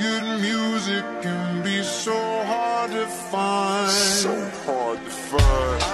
good music can be so hard to find. So hard to find.